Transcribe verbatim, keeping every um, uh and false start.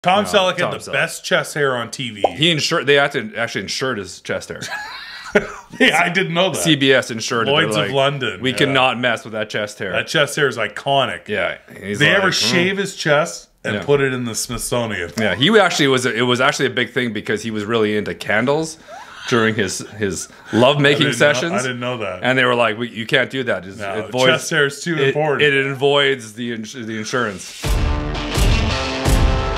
Tom No, Selleck had Tom the Selleck. best chest hair on T V. He insured. They had to actually insured his chest hair. Yeah, I didn't know that. C B S insured it. They're Lloyd's of like, London. We yeah. cannot mess with that chest hair. That chest hair is iconic. yeah. He's They like, ever "Mm." shave his chest and Yeah. put it in the Smithsonian. Yeah, he actually was. It was actually a big thing because he was really into candles during his his love I making didn't sessions. know- I didn't know that. And they were like, we, "You can't do that. It's, No, it voids, chest hair is too it, important. It avoids the ins- the insurance."